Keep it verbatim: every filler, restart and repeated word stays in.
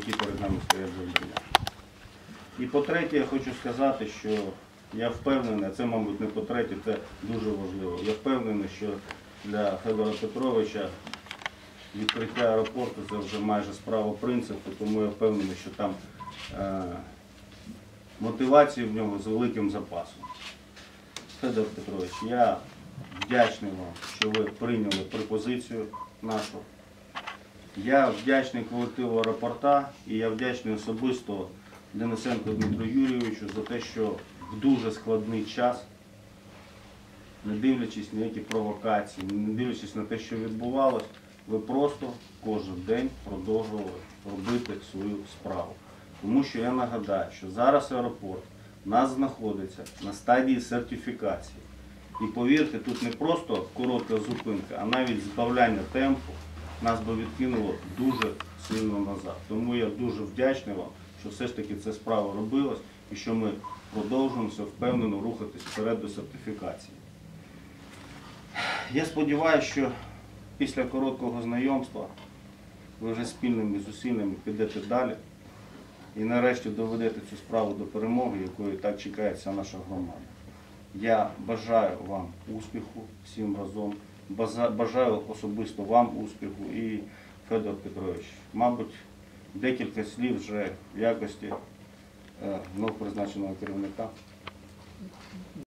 які перед нами стоять завдання. І по-третє, я хочу сказати, що я впевнений, а це, мабуть, не по-третє, це дуже важливо. Я впевнений, що для Федора Петровича відкриття аеропорту – це вже майже справа принципу, тому я впевнений, що там е, мотивації в нього з великим запасом. Федор Петрович, я вдячний вам, що ви прийняли пропозицію нашу. Я вдячний колективу аеропорта і я вдячний особисто Денисенку Дмитру Юрійовичу за те, що в дуже складний час, не дивлячись на які провокації, не дивлячись на те, що відбувалось, ви просто кожен день продовжували робити свою справу. Тому що я нагадаю, що зараз аеропорт у нас знаходиться на стадії сертифікації. І повірте, тут не просто коротка зупинка, а навіть збавляння темпу нас би відкинуло дуже сильно назад. Тому я дуже вдячний вам, що все ж таки ця справа робилась і що ми продовжуємося впевнено рухатись вперед до сертифікації. Я сподіваюся, що після короткого знайомства ви вже спільними зусиллями підете далі і нарешті доведете цю справу до перемоги, якої так чекає вся наша громада. Я бажаю вам успіху всім разом, бажаю особисто вам успіху і, Федор Петрович, мабуть, декілька слів вже в якості новопризначеного керівника.